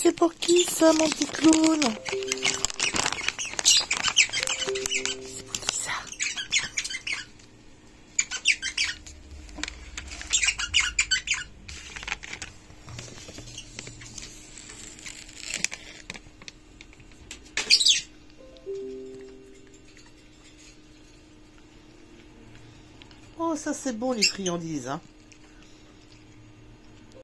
C'est pour qui ça, mon petit clown? C'est pour qui ça? Oh, ça c'est bon les friandises, hein.